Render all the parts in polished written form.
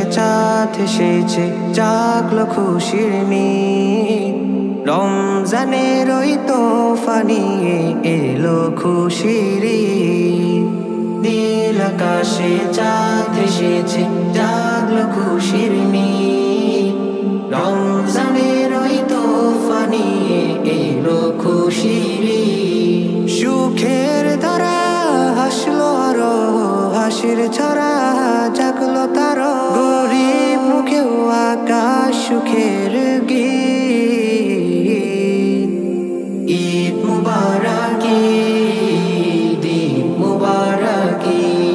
চাঁদ এসেছে, জাগলো খুশির নীল। রমজানের ওই তোফা নিয়ে এলো খুশির ঈদ। নীল আকাশে চাঁদ এসেছে, জাগলো খুশির নীল। রমজানের ওই তোফা নিয়ে এলো খুশির ঈদ। সুখের ধারা হাসলো আরো, হাসির ছড়া জাগলো তারো। গরিব মুখেও আকাশ সুখের গীত। ঈদ মুবারক, ঈদ মুবারক,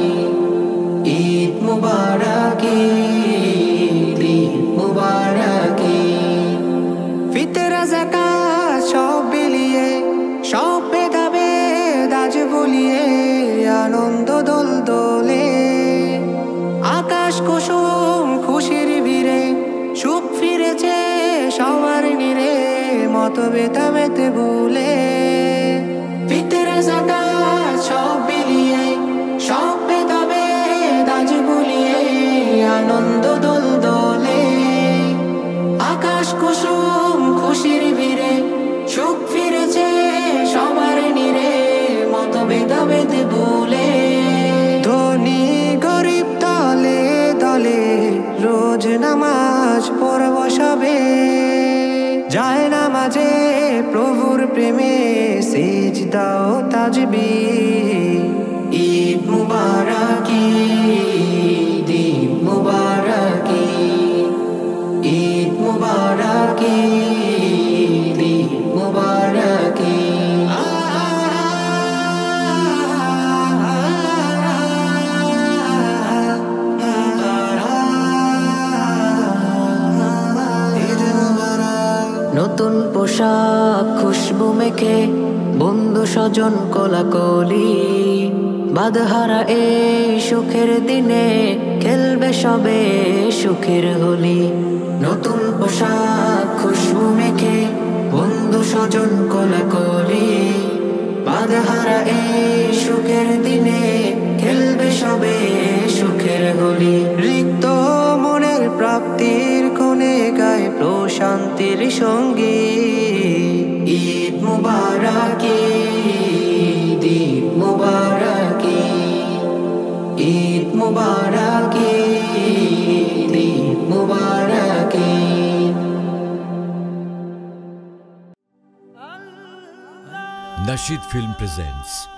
ঈদ মুবারক, ঈদ মুবারক। ফিতর যাকাত সব বিলিয়ে, সব ভেদাভেদ আজ ভুলিয়ে আনন্দ দোল দোলে। আকাশ কুসুম খুশির ভিড়ে, সুখ ফিরেছে সবার নীড়ে, মতভেদ ভুলে। ফিতর যাকাত সব বিলিয়ে, সব ভেদাভেদ আজ ভুলিয়ে আনন্দ দোল দোলে। আকাশ কুসুম খুশির ভিড়ে, সুখ ফিরেছে সবার নীড়ে, মতভেদ ভুলে। ধনী গরিব দলে দলে রোজ নামাজ পড়ব সবে। যায় নামাজে প্রভুর প্রেমে সিজদাও তাজবিহ। ঈদ মুবারক, ঈদ মুবারক, ঈদ মুবারক, ঈদ মুবারক। নতুন পোশাক খুশবু মেখে, বন্ধু স্বজন কোলাকুলি। বাদহারা এই সুখের দিনে খেলবে সবে সুখের হোলি। নতুন পোশাক খুশবু মেখে, বন্ধু স্বজন কোলাকুলি। বাদহারা এই সুখের দিনে খেলবে সবে সুখের হোলি। রিক্ত মনের প্রাপ্তির কোণে গায় প্রশান্তির সঙ্গীত। ঈদ মুবারক, ঈদ মুবারক, ঈদ মুবারক, ঈদ মুবারক। Nasheed Film presents